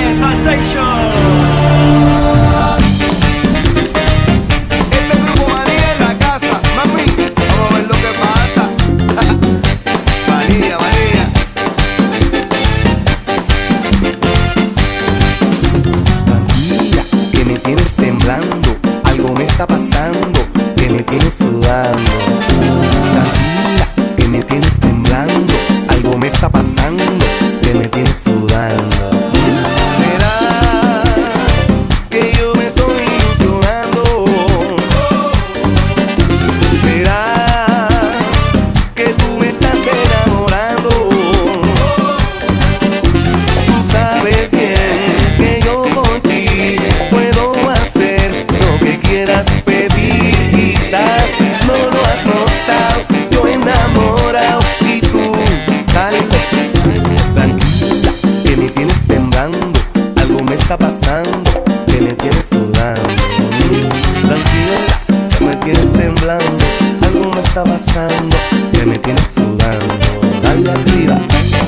Sensation. Este grupo Manía en la casa, mami, vamos a ver lo que pasa. Manía, Manía. Tranquila, que me tienes temblando, algo me está pasando, que me tienes sudando. Tranquila, que me tienes temblando, algo me está pasando, que me tienes sudando. Está pasando, que me tienes sudando. Tranquila, que me tienes temblando. Algo me está pasando, que me tienes sudando. Dale arriba,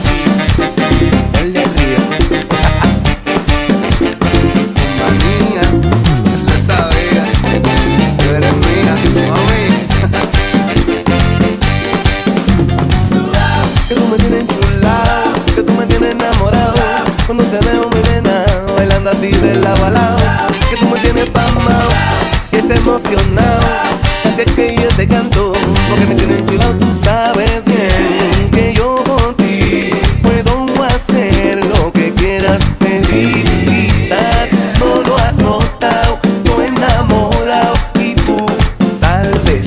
dale arriba. Manía, él lo sabía. Tú eres mía, mami. Que tú me tienes enchulado, que tú me tienes enamorado. Cuando te veo, mi nena, bailando así de lado a lado, que tú me tienes pasmado, que estés emocionado. Así es que yo te canto, porque me tienes enchulado. Tú sabes bien que yo por ti puedo hacer lo que quieras pedir. Quizás no lo has notado, yo enamorado y tú tal vez.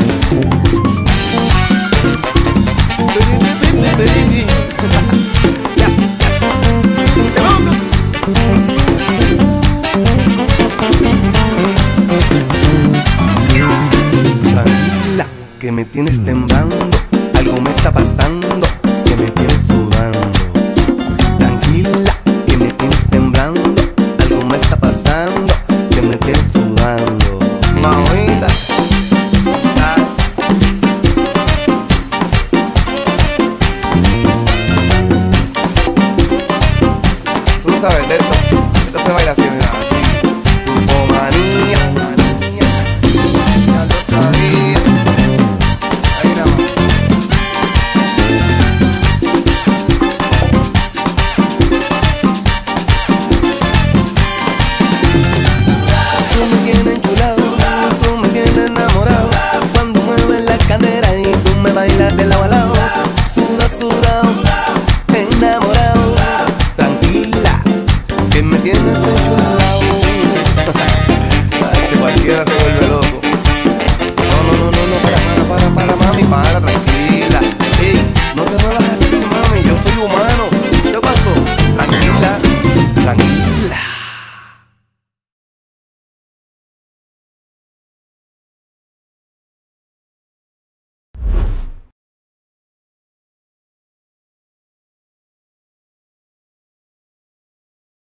Baby. Tranquila, que me tienes temblando, algo me está pasando, que me tienes sudando. Tranquila, que me tienes temblando, algo me está pasando, que me tienes sudando. Mamita, tú no sabes de esto se baila así, mira, así. Grupo Manía, Manía, ya lo sabía. Ahí nada más. Tú me tienes enchulado, tú me tienes enamorado. Cuando mueves la cadera y tú me bailas de lado a lado. Suda, sudado, enamorado. Tranquila, que me tienes